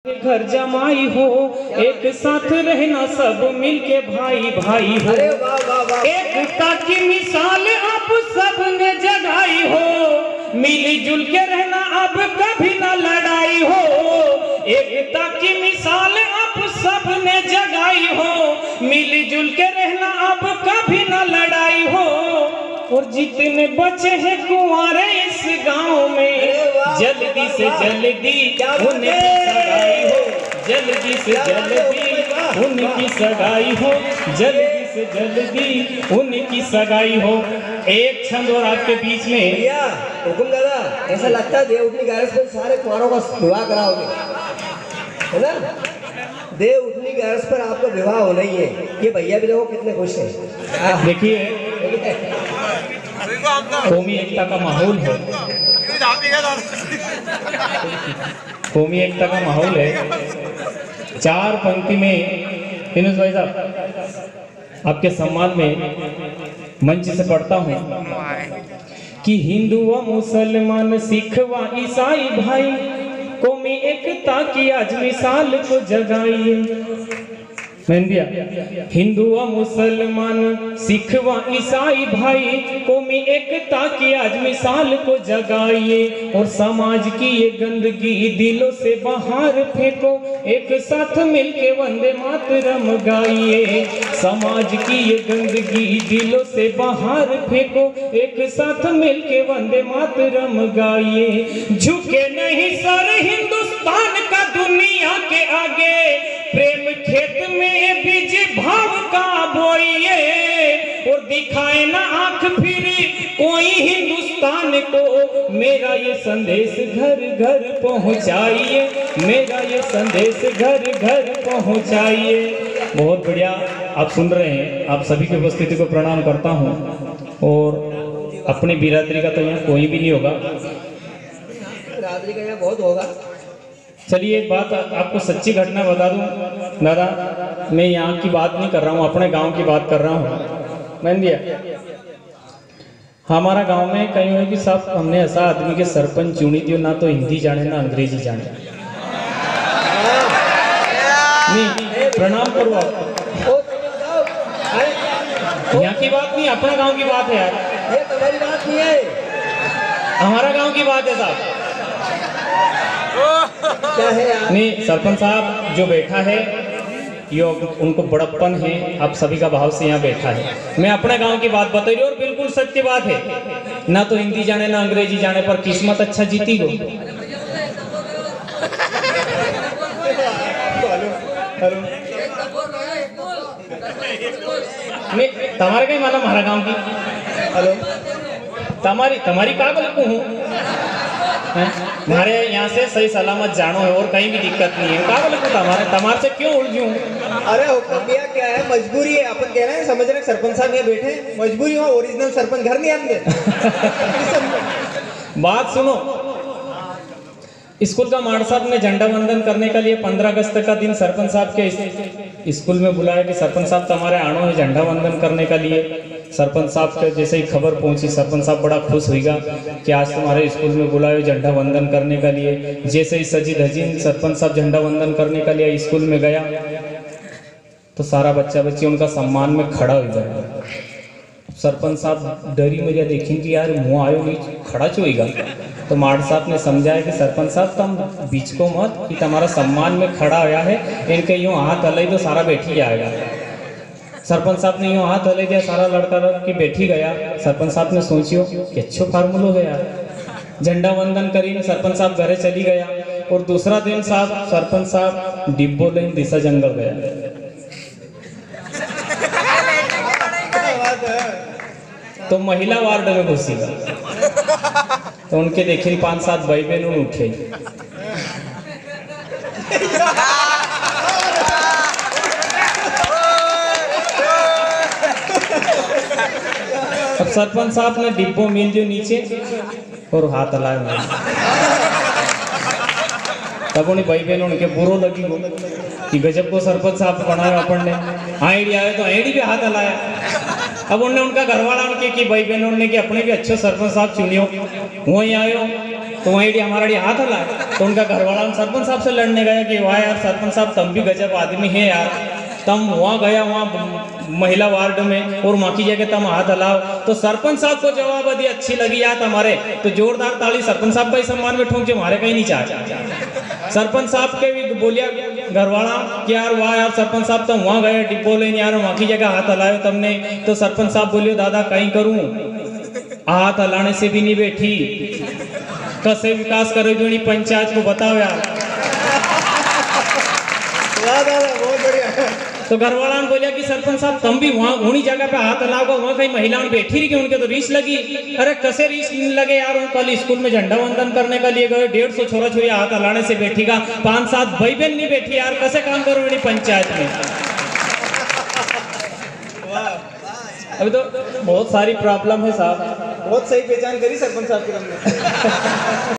घर जमाई हो, एक साथ रहना सब मिलके भाई भाई हो। एकता की मिसाल अब सबने जगाई हो, मिलजुल के रहना अब कभी ना लड़ाई हो। एकता की मिसाल अब सबने जगाई हो, मिलजुल के रहना अब कभी ना लड़ाई हो। और जितने बचे हैं कुंवारे इस गांव में, जल्दी से जल्दी उनकी सगाई हो, जल्दी से जल्दी उनकी सगाई हो, जल्दी से जल्दी उनकी सगाई हो। एक छंद और आपके बीच में भैया हुकुम दादा, ऐसा लगता है देव उठनी गैरस पर सारे कुंवारों का विवाह कराओगे, है ना? देव उठनी गैरस पर आपका विवाह होना ही है। ये भैया भी देखो कितने खुश हैं। देखिए कौमी एकता का माहौल है, कौमी एकता का माहौल है। चार पंक्ति में फिनोज भाई साहब आपके सम्मान में मंच से पढ़ता हूँ कि हिंदू व मुसलमान सिख व ईसाई भाई, कौमी एकता की आज मिसाल को जगाइए। हिंदू व मुसलमान सिख व ईसाई भाई, कौमी एकता की आज मिसाल को जगाइए। और समाज की ये गंदगी दिलों से बाहर फेंको, एक साथ मिलके वंदे मातरम गाइए। समाज की ये गंदगी दिलों से बाहर फेंको, एक साथ मिलके वंदे मातरम गाइए। झुके नहीं सर हिंदुस्तान का दुनिया के आगे, प्रेम खेत में बीज भाव का बोइए। और दिखाए ना आंख फिर कोई हिंदुस्तान को, मेरा ये संदेश घर घर पहुंचाइए, मेरा ये संदेश घर घर पहुंचाइए। बहुत बढ़िया, आप सुन रहे हैं। आप सभी की उपस्थिति को प्रणाम करता हूं। और अपनी बिरादरी का तो यहाँ कोई भी नहीं होगा, बिरादरी का यहाँ बहुत होगा। चलिए एक बात आपको सच्ची घटना बता दूं दादा, मैं यहाँ की बात नहीं कर रहा हूँ, अपने गांव की बात कर रहा हूँ। मान दिया हमारा गांव में कहीं हुआ कि साहब हमने ऐसा आदमी के सरपंच चुनी थी, ना तो हिंदी जाने ना अंग्रेजी जाने। नहीं प्रणाम करो आपको, यहाँ की बात नहीं, अपना गांव की बात है यार, ये तुम्हारी बात नहीं है, हमारा गांव की बात है साहब। क्या है यार? नहीं सरपंच साहब जो बैठा है ये उनको बड़प्पन है, आप सभी का भाव से यहाँ बैठा है। मैं अपने गांव की बात बता रही हूँ और बिल्कुल सत्य बात है, ना तो हिंदी जाने ना अंग्रेजी जाने, पर किस्मत अच्छा जीती हो। नहीं तुम्हारे कहीं मालूम हमारा गांव की, हेलो तुम्हारी का बोलूँ हूँ, हमारे यहाँ से सही सलामत जानो है और कहीं भी दिक्कत नहीं है। क्या बोले तुम्हारे से क्यों उलझूं? अरे भैया क्या है, मजबूरी है, अपन कह रहे हैं, समझ रहे सरपंच साहब यहाँ बैठे, मजबूरी हो, ओरिजिनल सरपंच घर नहीं आएंगे। बात सुनो, स्कूल का माड़ साहब ने झंडा वंदन करने के लिए 15 अगस्त का दिन सरपंच साहब के स्कूल में बुलाया कि सरपंच साहब तुम्हारे आनो है झंडा वंदन करने के लिए। सरपंच साहब के जैसे ही खबर पहुंची, सरपंच साहब बड़ा खुश होगा कि आज तुम्हारे स्कूल में बुलाए झंडा वंदन करने के लिए। जैसे ही सजी धजी सरपंच साहब झंडा वंदन करने के लिए स्कूल में गया तो सारा बच्चा बच्ची उनका सम्मान में खड़ा हो जाएगा। सरपंच साहब डरी मुझे देखें कि यार मुँह आयो नहीं खड़ा चोएगा, तो माड़ साहब ने समझाया कि सरपंच साहब तुम बीच को मत, कि तुम्हारा सम्मान में खड़ा आया है, इनके यूँ हाथ हलाई तो सारा बैठी जाएगा। सरपंच साहब ने यूँ हाथ हले दिया, सारा लड़का लड़की बैठी गया। सरपंच साहब ने सोचियो कि अच्छो फार्मूलो गया, झंडा वंदन करी, सरपंच साहब घरे चली गया। और दूसरा दिन साहब सरपंच साहब डिब्बो लेन दिशा जंगल गया। तो महिला वार्ड में घुसी तो उनके देखी 5-7 भाई बहन उठे। अब सरपंच साहब ने डिब्बो मिल जो नीचे और हाथ हलाया, तब उन्हें भाई बहन उनके बुरो लगी वो कि गजब को सरपंच साहब बनाया अपन ने। आईडी आए तो आईडी भी हाथ हलाया। अब उन्होंने उनका घर वाला उनके कि भाई बहनों ने कि अपने भी अच्छे सरपंच साहब चुनियो। वहीं आयो तो वहीं हमारा हाथ हला, तो उनका घर वाला सरपंच साहब से लड़ने गया कि वाह यार सरपंच साहब तुम भी गजब आदमी है यार, तुम वहाँ गया वहाँ महिला वार्ड में और वहाँ की जगह तुम हाथ हलाओ। तो सरपंच साहब को जवाब दी अच्छी लगी यार हमारे, तो जोरदार ताली सरपंच साहब का ही सम्मान में ठोंक जो हमारे कहीं नहीं चाह। सरपंच साहब के भी बोलिया घरवाला कि यार वाह यार सरपंच साहब तुम वहाँ गए डिपो लेने यार वहाँ की जगह हाथ हलायो तुमने। तो सरपंच साहब बोलियो दादा कहीं करूँ, हाथ हलाने से भी नहीं बैठी, कैसे विकास करो जो नहीं पंचायत को बताओ यार। बहुत बढ़िया। तो घरवाला ने बोलिया कि सरपंच साहब तुम भी वहाँ उन्हीं जगह पे हाथ हलाओगे, वहाँ कहीं महिलाएं बैठी रही, उनके तो रीस लगी। अरे कैसे रीस लगे यार, उन कल स्कूल में झंडा वंदन करने का लिए गए, 150 छोरा छोरी हाथ हलाने से बैठीगा, 5-7 भाई बहन नहीं बैठी यार, कैसे काम करो मेरी पंचायत में। अभी तो बहुत सारी प्रॉब्लम है साहब। बहुत सही पहचान करी सरपंच साहब की तुमने।